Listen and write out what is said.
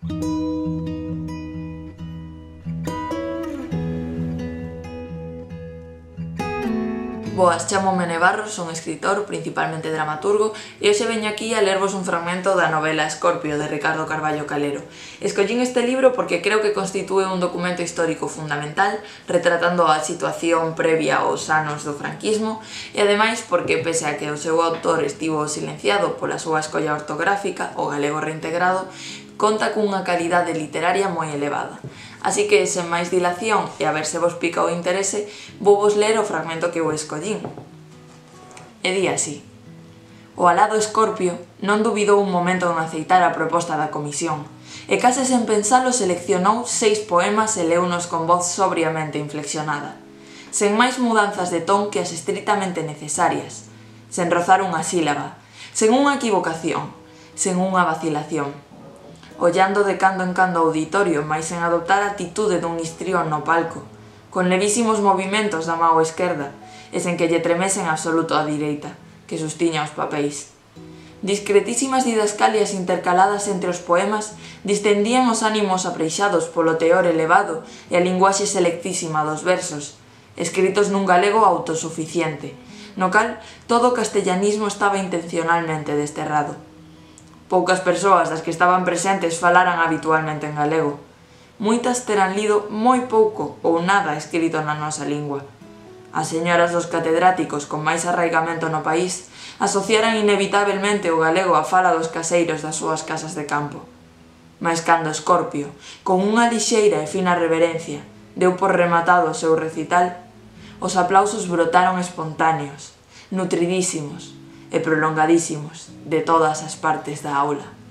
Boas, chámome Nevarros, son escritor, principalmente dramaturgo, e hoxe veño aquí a lervos un fragmento da novela Escorpio, de Ricardo Carballo Calero. Escollín este libro porque creo que constitúe un documento histórico fundamental, retratando a situación previa aos anos do franquismo, e ademais porque, pese a que o seu autor estivo silenciado pola súa escolla ortográfica, o galego reintegrado, conta cunha calidade literaria moi elevada. Así que, sen máis dilación, e a ver se vos pica o interese, vou vos ler o fragmento que eu escollín. E di así: O alado Escorpio non dubidou un momento en aceitar a proposta da comisión, e case sen pensalo seleccionou 6 poemas e leunos con voz sobriamente inflexionada, sen máis mudanzas de ton que as estritamente necesarias, sen rozar unha sílaba, sen unha equivocación, sen unha vacilación, ollando de cando en cando ao auditorio, mais sen adoptar a atitude dun histrión no palco, con levísimos movimentos da mao esquerda, e sen que lle tremese en absoluto a direita, que sustiña os papéis. Discretísimas didascalias intercaladas entre os poemas distendían os ánimos apreixados polo teor elevado e a linguaxe selectísima dos versos, escritos nun galego autosuficiente, no cal todo o castellanismo estaba intencionalmente desterrado. Poucas persoas das que estaban presentes falaran habitualmente en galego. Moitas terán lido moi pouco ou nada escrito na nosa lingua. As señoras dos catedráticos con máis arraigamento no país asociaran inevitablemente o galego á fala dos caseiros das súas casas de campo. Mais cando Escorpio, con unha lixeira e fina reverencia, deu por rematado o seu recital, os aplausos brotaron espontáneos, nutridísimos e prolongadísimos de todas as partes da aula.